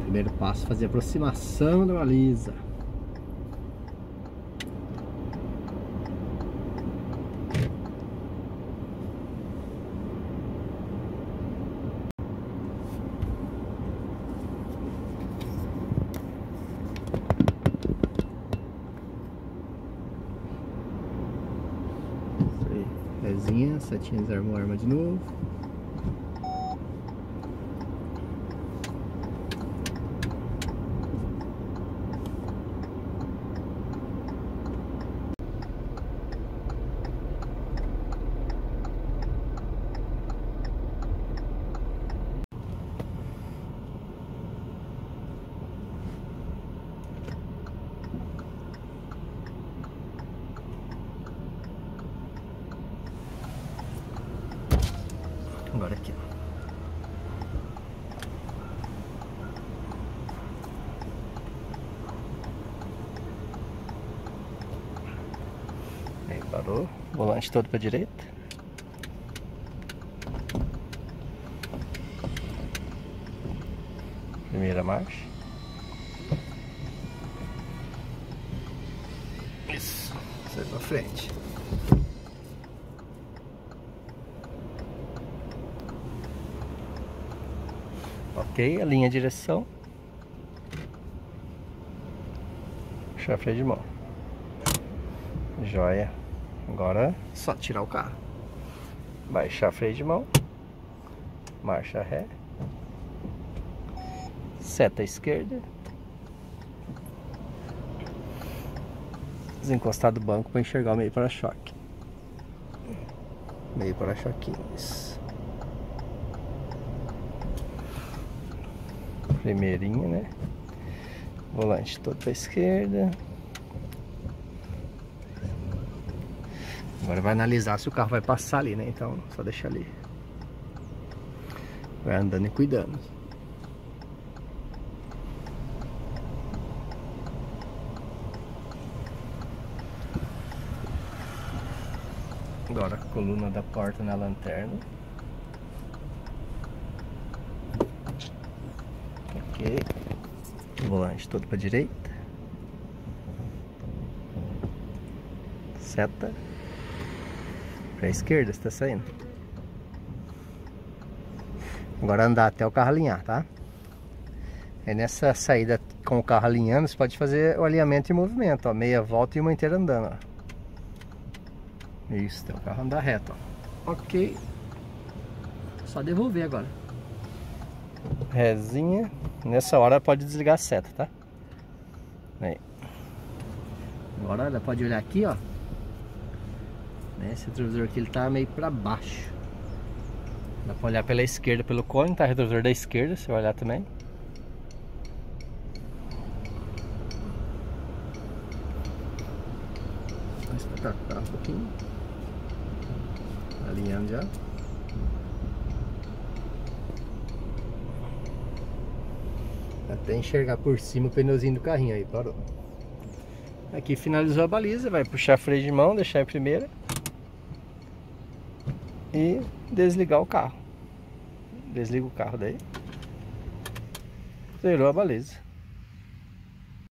Primeiro passo, fazer a aproximação da baliza. Isso aí, rezinha, setinha desarmou a arma de novo. Agora aqui, ó. Aí parou, volante todo para direita. Primeira marcha. Isso, sai para frente. Ok, alinha a direção. Puxar freio de mão. Joia. Agora só tirar o carro. Baixar freio de mão. Marcha ré. Seta à esquerda. Desencostar do banco para enxergar o meio para-choque. Meio para-choquinhos. Primeirinha, né? Volante todo para a esquerda. Agora vai analisar se o carro vai passar ali, né? Então só deixa ali. Vai andando e cuidando. Agora a coluna da porta na lanterna. Ok. Volante todo para direita. Seta para a esquerda, está saindo. Agora andar até o carro alinhar, tá? É nessa saída com o carro alinhando, você pode fazer o alinhamento em movimento, ó, meia volta e uma inteira andando, ó. Isso, tem o carro andar reto, ó. Ok. Só devolver agora. Rezinha. Nessa hora pode desligar a seta, tá? Aí. Agora ela pode olhar aqui, ó. Esse retrovisor aqui ele tá meio pra baixo. Dá pra olhar pela esquerda, pelo cone, tá? Retrovisor da esquerda, você vai olhar também. Vou espetar o carro um pouquinho. Alinhando já. Até enxergar por cima o pneuzinho do carrinho aí, parou. Aqui finalizou a baliza, vai puxar freio de mão, deixar em primeira. E desligar o carro. Desliga o carro daí. Zerou a baliza.